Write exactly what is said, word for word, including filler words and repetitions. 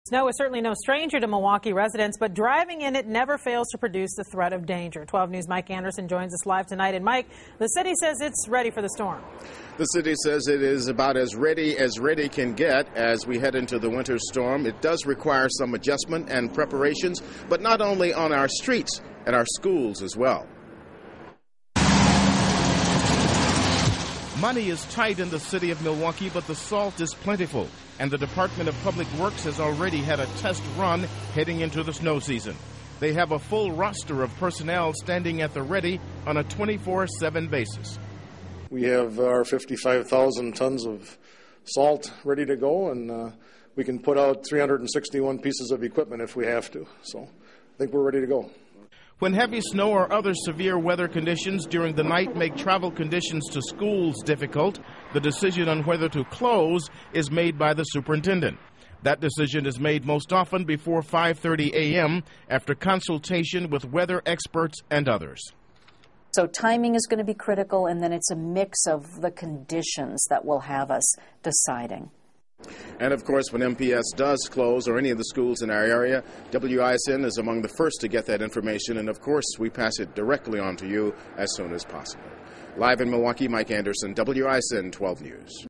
Snow is certainly no stranger to Milwaukee residents, but driving in it never fails to produce the threat of danger. twelve News' Mike Anderson joins us live tonight. And Mike, the city says it's ready for the storm. The city says it is about as ready as ready can get as we head into the winter storm. It does require some adjustment and preparations, but not only on our streets, at our schools as well. Money is tight in the city of Milwaukee, but the salt is plentiful, and the Department of Public Works has already had a test run heading into the snow season. They have a full roster of personnel standing at the ready on a twenty-four seven basis. We have our fifty-five thousand tons of salt ready to go, and uh, we can put out three hundred sixty-one pieces of equipment if we have to. So I think we're ready to go. When heavy snow or other severe weather conditions during the night make travel conditions to schools difficult, the decision on whether to close is made by the superintendent. That decision is made most often before five thirty a m after consultation with weather experts and others. So timing is going to be critical, and then it's a mix of the conditions that will have us deciding. And of course, when M P S does close, or any of the schools in our area, W I S N is among the first to get that information, and of course we pass it directly on to you as soon as possible. Live in Milwaukee, Mike Anderson, W I S N twelve News.